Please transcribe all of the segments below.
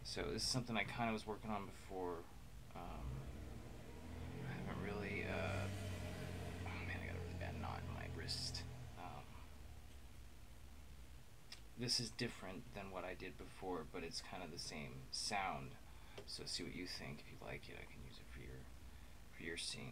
So this is something I kind of was working on before. I haven't really. Oh man, I got a really bad knot in my wrist. This is different than what I did before, but it's kind of the same sound. So see what you think. If you like it, I can use it for your scene.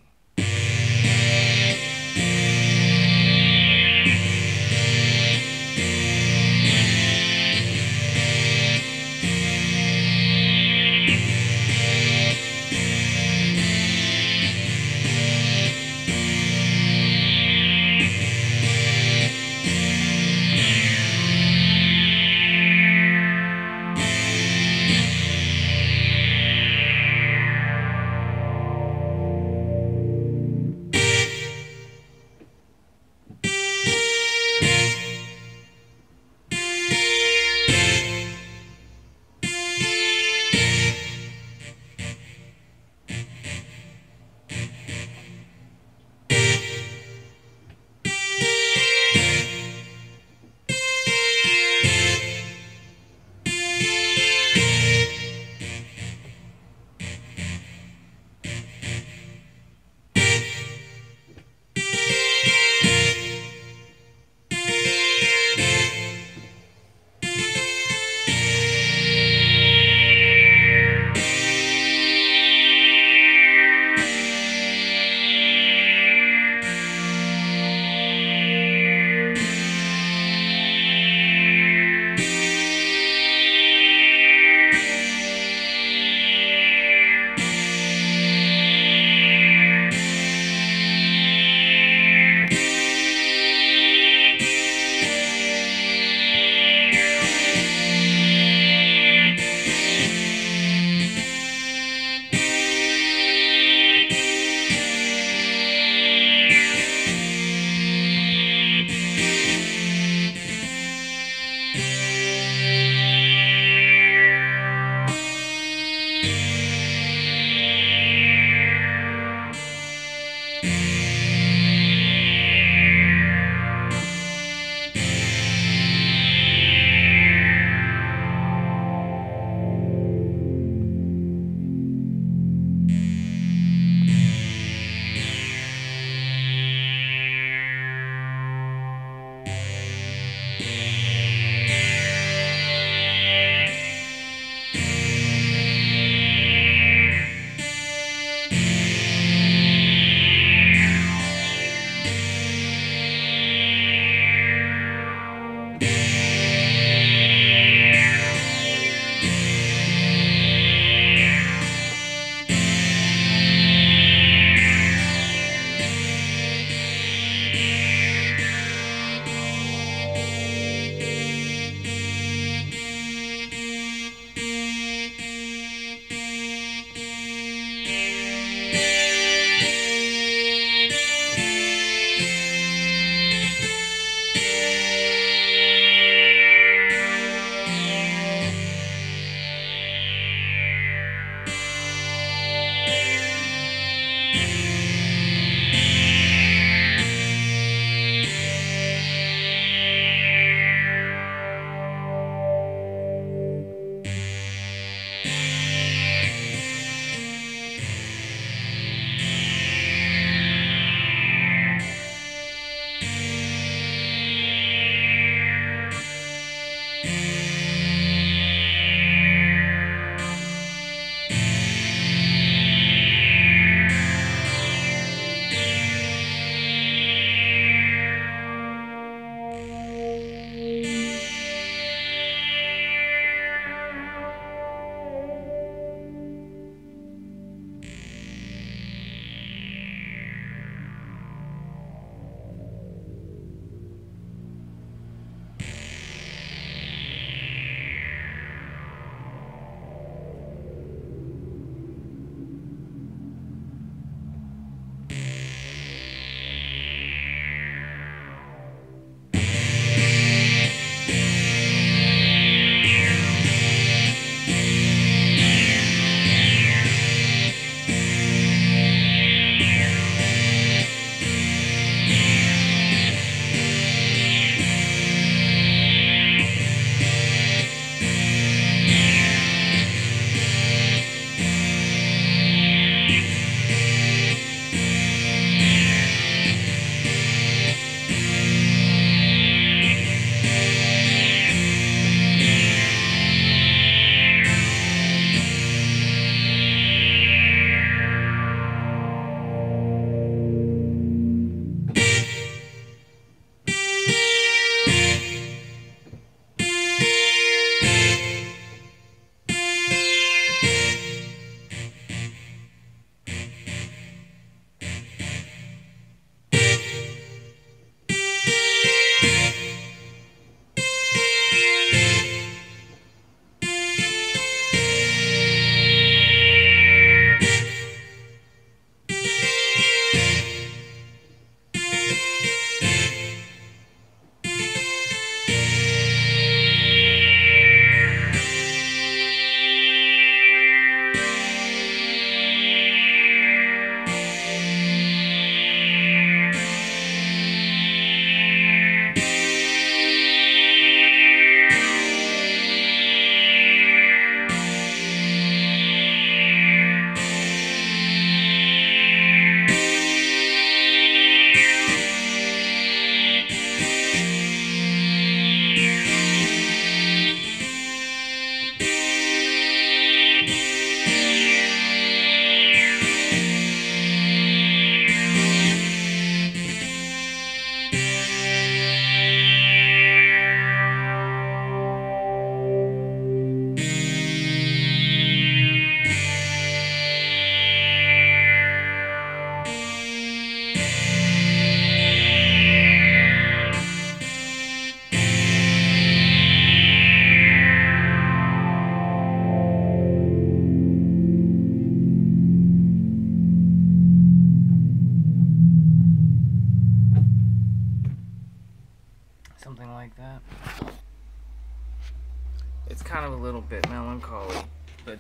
It's kind of a little bit melancholy, but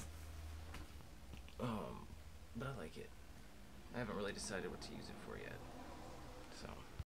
I like it. I haven't really decided what to use it for yet.